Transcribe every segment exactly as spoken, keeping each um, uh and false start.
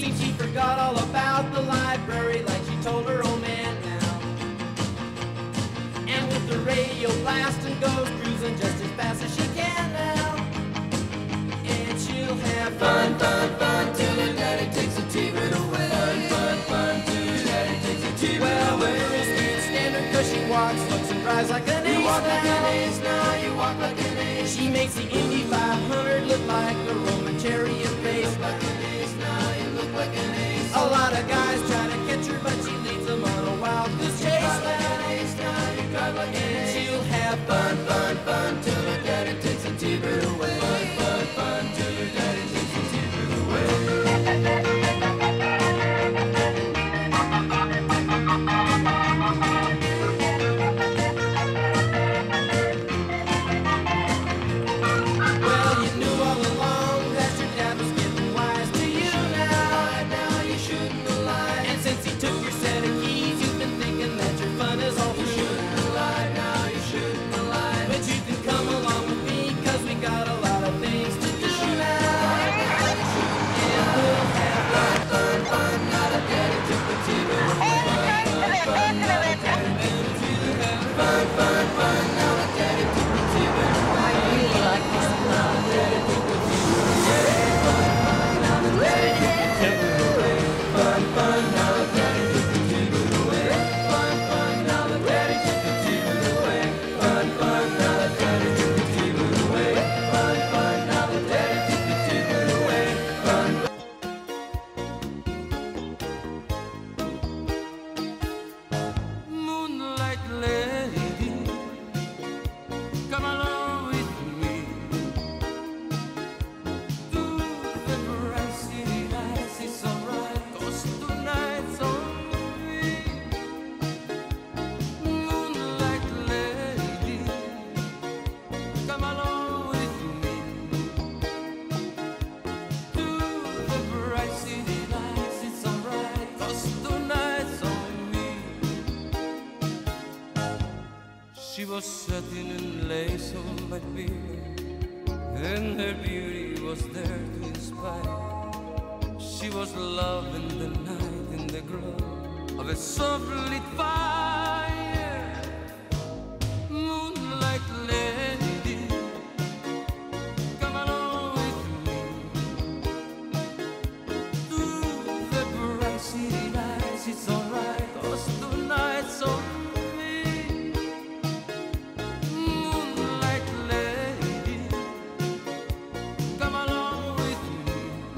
Seems she forgot all about the library, like she told her old man now. And with the radio blasting, goes cruising just as fast as she can now. And she'll have fun, fun, fun till her daddy takes a T-bird away. Fun, fun, fun till her daddy takes a T-bird well, away. Well, the girls can't stand her 'cause she walks, looks and drives like an ace. You walk like an ace now, you walk like an ace. She makes the Indy five hundred look like a Roman chariot race. You look like an ace now, you look like an ace. A lot of guys try to catch her, but she leads them on a wild goose chase. You drive like an ace now, you drive like an ace. And she'll have fun, fun, fun till her daddy takes a T-bird away. Fun, fun, fun till her daddy takes a T-bird away. Well, you knew all along that your dad was getting wise to you now. Now you shouldn't have lied. And since he took your set of keys, you've been thinking that your fun is all through. You shouldn't have lied. Now you shouldn't have lied. But you can come along with me, 'cause we got a lot of things to do now. And we'll have fun, fun, fun. Now that daddy took the T-bird away. Fun, fun, fun. Now that daddy took the T-bird away. Fun, fun, fun. Now that daddy took the T-bird away. I really like this song. Now that daddy took the T-bird away. Fun, fun. Now that daddy took the T-bird away. Fun, fun. Now that daddy took the T-bird away. Fun, fun. Now that daddy took the T-bird away. Fun, fun. Now that daddy took the T-bird away. Fun, fun. Now that daddy took the T-bird away. Fun. Moonlight lady, come along with me to the bright city lights. It's alright, 'cause tonight's on me. Moonlight lady, come along with me to the bright city lights. It's alright, 'cause tonight's on me. She was satin and lace on my beard, and her beauty was there to inspire. She was love in the night, in the glow of a soft lit fire. Moonlight lady, come along with me to the bright city lights. It's alright, 'cause tonight's on me. Moonlight lady, come along with me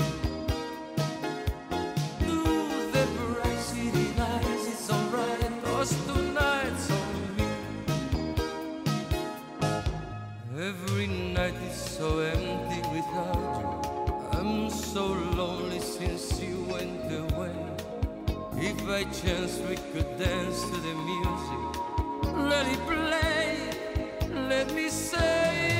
to the bright city lights. It's alright, 'cause tonight's on me. Every night is so empty without you. I'm so lonely since you went away. If by chance we could dance to the music, let it play. Let me say